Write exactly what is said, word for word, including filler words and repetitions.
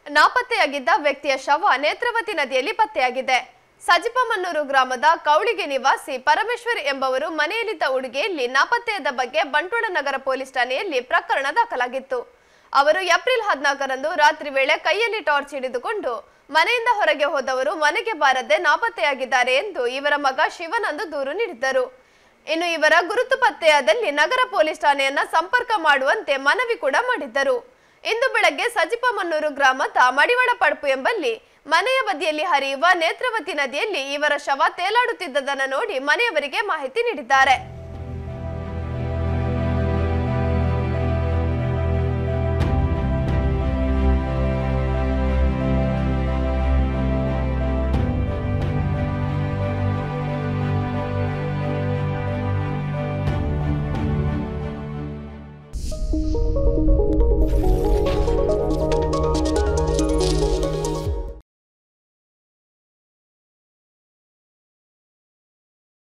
ನಾಪತ್ತೆಯಾಗಿದ್ದ ವ್ಯಕ್ತಿಯ ಶವ ನೇತ್ರಾವತಿ ನದಿಯಲ್ಲಿ ಪತ್ತೆಯಾಗಿದೆ. ಸಜಿಪಮನ್ನೂರು ಗ್ರಾಮದ ಕೌಳಿಗೆ ನಿವಾಸಿ ಪರಮೇಶ್ವರ್ ಎಂಬವರು ಮನೆಯಲ್ಲಿದ್ದ ಹುಡುಗಿಯಲ್ಲಿ ನಾಪತ್ತೆಯಾದ ಬಗ್ಗೆ ಬಂಟ್ವಾಳ ನಗರ ಪೊಲೀಸ್ ಠಾಣೆಯಲ್ಲಿ ಪ್ರಕರಣ ದಾಖಲಾಗಿತ್ತು. ಅವರು ಏಪ್ರಿಲ್ ಹದಿನಾಲ್ಕರಂದು ರಾತ್ರಿ ವೇಳೆ ಕೈಯಲ್ಲಿ ಟಾರ್ಚ್ ಹಿಡಿದುಕೊಂಡು ಮನೆಯಿಂದ ಹೊರಗೆ ಹೋದವರು ಮನೆಗೆ ಬಾರದೆ ನಾಪತ್ತೆಯಾಗಿದ್ದಾರೆ ಎಂದು ಇವರ ಮಗ ಶಿವನಂದು ದೂರು ನೀಡಿದ್ದರು. ಇನ್ನು ಇವರ ಗುರುತು ಪತ್ತೆಯಾದಲ್ಲಿ ನಗರ ಪೊಲೀಸ್ ಠಾಣೆಯನ್ನ ಸಂಪರ್ಕ ಮಾಡುವಂತೆ ಮನವಿ ಕೂಡ ಮಾಡಿದ್ದರು. ಇಂದು ಬೆಳಗ್ಗೆ ಸಜಿಪಮನ್ನೂರು ಗ್ರಾಮದ ಮಡಿವಾಳ ಪಡ್ಪು ಎಂಬಲ್ಲಿ ಮನೆಯ ಬದಿಯಲ್ಲಿ ಹರಿಯುವ ನೇತ್ರಾವತಿ ನದಿಯಲ್ಲಿ ಇವರ ಶವ ತೇಲಾಡುತ್ತಿದ್ದದನ್ನು ನೋಡಿ ಮನೆಯವರಿಗೆ ಮಾಹಿತಿ ನೀಡಿದ್ದಾರೆ.